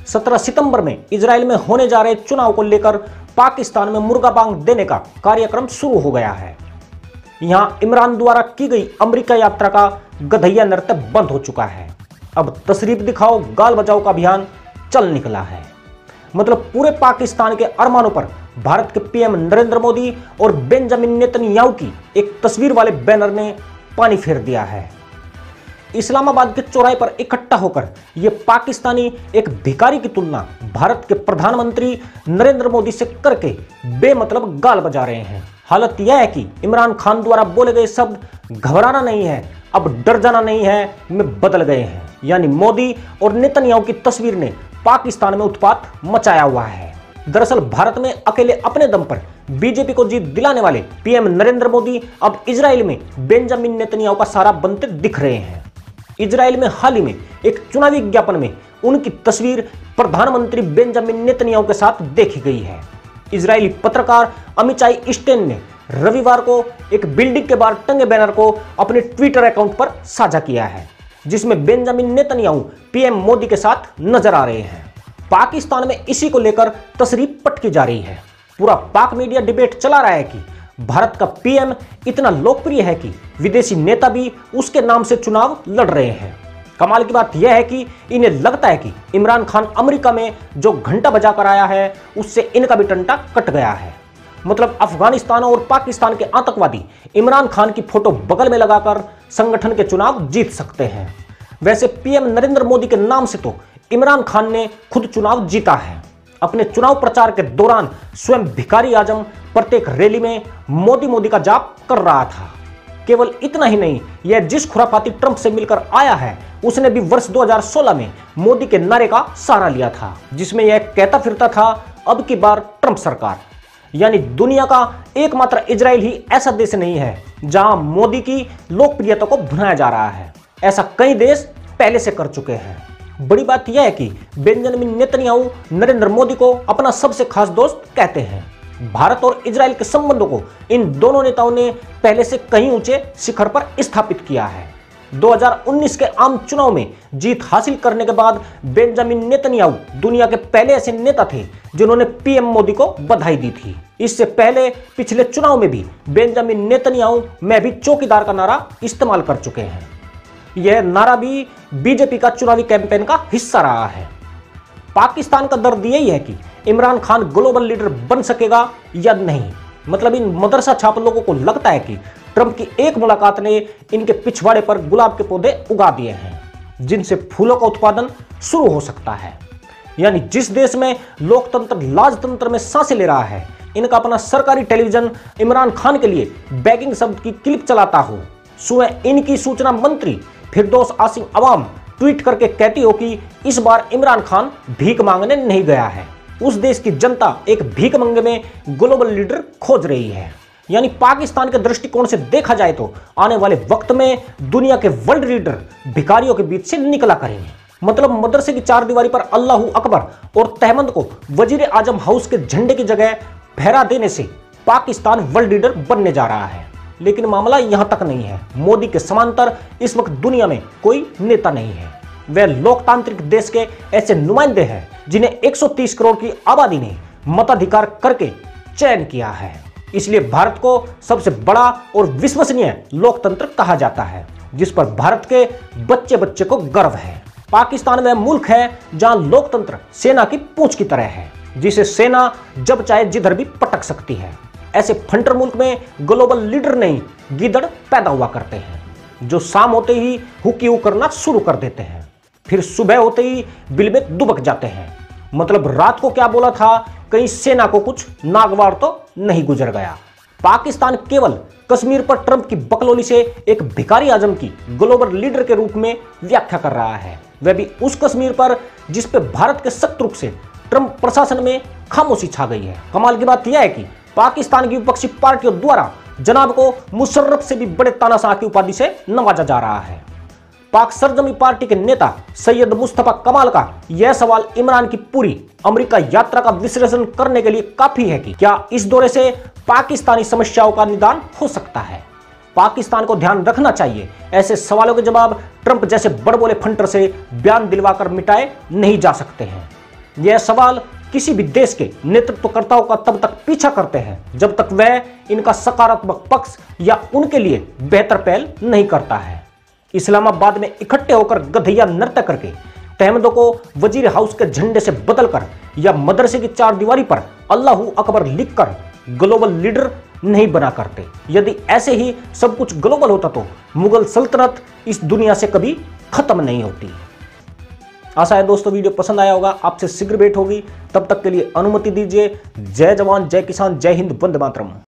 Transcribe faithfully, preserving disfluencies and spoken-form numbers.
सत्रह सितंबर में इजराइल में होने जा रहे चुनाव को लेकर पाकिस्तान में मुर्गा बांग देने का कार्यक्रम शुरू हो गया है। यहां इमरान द्वारा की गई अमेरिका यात्रा का गधैया नृत्य बंद हो चुका है। अब तशरीफ दिखाओ गाल बजाओ का अभियान चल निकला है। मतलब पूरे पाकिस्तान के अरमानों पर भारत के पीएम नरेंद्र मोदी और बेंजामिन नेतन्याहू की एक तस्वीर वाले बैनर ने पानी फेर दिया है। इस्लामाबाद के चौराहे पर इकट्ठा होकर ये पाकिस्तानी एक भिखारी की तुलना भारत के प्रधानमंत्री नरेंद्र मोदी से करके बेमतलब गाल बजा रहे हैं। हालत यह है कि इमरान खान द्वारा बोले गए शब्द घबराना नहीं है, अब डर जाना नहीं है में बदल गए हैं। यानी मोदी और नेतन्याहू की तस्वीर ने पाकिस्तान में उत्पात मचाया हुआ है। दरअसल भारत में अकेले अपने दम पर बीजेपी को जीत दिलाने वाले पीएम नरेंद्र मोदी अब इजराइल में बेंजामिन नेतन्याहू का सहारा बनते दिख रहे हैं। इजराइल में हाल ही में एक चुनावी विज्ञापन में उनकी तस्वीर प्रधानमंत्री बेंजामिन नेतन्याहू के साथ देखी गई है। इजरायली पत्रकार अमिचाई स्टेन ने रविवार को एक बिल्डिंग के बाहर टंगे बैनर को अपने ट्विटर अकाउंट पर साझा किया है, जिसमें बेंजामिन नेतन्याहू पीएम मोदी के साथ नजर आ रहे हैं। पाकिस्तान में इसी को लेकर तशरीफ पटकी जा रही है। पूरा पाक मीडिया डिबेट चला रहा है कि भारत का पीएम इतना लोकप्रिय है कि विदेशी नेता भी उसके नाम से चुनाव लड़ रहे हैं। कमाल की बात यह है कि इन्हें लगता है कि इमरान खान अमेरिका में जो घंटा बजा कर आया है उससे इनका भी टंटा कट गया है। मतलब अफगानिस्तान और पाकिस्तान के आतंकवादी इमरान खान की फोटो बगल में लगाकर संगठन के चुनाव जीत सकते हैं। वैसे पीएम नरेंद्र मोदी के नाम से तो इमरान खान ने खुद चुनाव जीता है। अपने चुनाव प्रचार के दौरान स्वयं भिखारी आजम प्रत्येक रैली में मोदी मोदी का जाप कर रहा था। केवल इतना ही नहीं, यह जिस खुराफाती ट्रंप से मिलकर आया है उसने भी वर्ष दो हज़ार सोलह में मोदी के नारे का सहारा लिया था, जिसमें यह कहता फिरता था अब की बार ट्रंप सरकार। यानी दुनिया का एकमात्र इजराइल ही ऐसा देश नहीं है जहां मोदी की लोकप्रियता को भुनाया जा रहा है। ऐसा कई देश पहले से कर चुके हैं। बड़ी बात यह है कि बेंजामिन नेतन्याहू नरेंद्र मोदी को अपना सबसे खास दोस्त कहते हैं। भारत और इजराइल के संबंधों को इन दोनों नेताओं ने पहले से कहीं ऊंचे शिखर पर स्थापित किया है। दो हज़ार उन्नीस के आम चुनाव में जीत हासिल करने के बाद बेंजामिन नेतन्याहू दुनिया के पहले ऐसे नेता थे जिन्होंने पीएम मोदी को बधाई दी थी। इससे पहले पिछले चुनाव में भी बेंजामिन नेतन्याहू मैं भी चौकीदार का नारा इस्तेमाल कर चुके हैं। यह नारा भी बीजेपी का चुनावी कैंपेन का हिस्सा रहा है। पाकिस्तान का दर्द यही है कि इमरान खान ग्लोबल लीडर बन सकेगा या नहीं। मतलब इन मदरसा छाप लोगों को लगता है कि ट्रंप की एक मुलाकात ने इनके पिछवाड़े पर गुलाब के पौधे उगा दिए हैं, जिनसे फूलों का उत्पादन शुरू हो सकता है। यानी जिस देश में लोकतंत्र लाजतंत्र में सांसें ले रहा है, इनका अपना सरकारी टेलीविजन इमरान खान के लिए बैगिंग शब्द की क्लिप चलाता हो, सुबह इनकी सूचना मंत्री फिरदौस आसिम अवाम ट्वीट करके कहती हो कि इस बार इमरान खान भीख मांगने नहीं गया है। उस देश की जनता एक भीख मंगे में ग्लोबल लीडर खोज रही है। यानी पाकिस्तान के दृष्टिकोण से देखा जाए तो आने वाले वक्त में दुनिया के वर्ल्ड लीडर भिखारियों के बीच से निकला करेंगे। मतलब मदरसे की चार दीवारी पर अल्लाहू अकबर और तहमद को वजीर आजम हाउस के झंडे की जगह फहरा देने से पाकिस्तान वर्ल्ड लीडर बनने जा रहा है। लेकिन मामला यहां तक नहीं है। मोदी के समांतर इस वक्त दुनिया में कोई नेता नहीं है। वे लोकतांत्रिक देश के ऐसे नुमाइंदे हैं जिन्हें एक सौ तीस करोड़ की आबादी ने मताधिकार करके चयन किया है। इसलिए भारत को सबसे बड़ा और विश्वसनीय लोकतंत्र कहा जाता है, जिस पर भारत के बच्चे बच्चे को गर्व है। पाकिस्तान वह मुल्क है जहां लोकतंत्र सेना की पूंछ की तरह है, जिसे सेना जब चाहे जिधर भी पटक सकती है। ऐसे फंटर मुल्क में ग्लोबल लीडर नहीं गीदड़ पैदा हुआ करते हैं, जो शाम होते ही हुकी हु करना शुरू कर देते हैं, फिर सुबह होते ही बिल में दुबक जाते हैं। मतलब रात को क्या बोला था, कहीं सेना को कुछ नागवार तो नहीं गुजर गया। पाकिस्तान केवल कश्मीर पर ट्रंप की बकलोली से एक भिखारी आजम की ग्लोबल लीडर के रूप में व्याख्या कर रहा है, वह भी उस कश्मीर पर जिस पे भारत के सख्त रूप से ट्रंप प्रशासन में खामोशी छा गई है। कमाल की बात यह है कि पाकिस्तान की विपक्षी पार्टियों द्वारा जनाब को मुशर्रफ से भी बड़े तानाशाह की उपाधि से नवाजा जा रहा है। पाक सरजमी पार्टी के नेता सैयद मुस्तफा कमाल का यह सवाल इमरान की पूरी अमेरिका यात्रा का विश्लेषण करने के लिए काफी है कि क्या इस दौरे से पाकिस्तानी समस्याओं का निदान हो सकता है। पाकिस्तान को ध्यान रखना चाहिए, ऐसे सवालों के जवाब ट्रंप जैसे बड़बोले फंटर से बयान दिलवाकर मिटाए नहीं जा सकते हैं। यह सवाल किसी भी देश के नेतृत्वकर्ताओं का तब तक पीछा करते हैं जब तक वह इनका सकारात्मक पक्ष या उनके लिए बेहतर पहल नहीं करता है। इस्लामाबाद में इकट्ठे होकर गधैया नृत्य करके, तहमदों को वजीर हाउस के झंडे से बदलकर या मदरसे की चार दीवारी पर अल्लाहू अकबर लिखकर ग्लोबल लीडर नहीं बना करते। यदि ऐसे ही सब कुछ ग्लोबल होता तो मुगल सल्तनत इस दुनिया से कभी खत्म नहीं होती। आशा है दोस्तों वीडियो पसंद आया होगा, आपसे शीघ्र भेंट होगी। तब तक के लिए अनुमति दीजिए। जय जवान, जय किसान, जय हिंद, वंदे मातरम।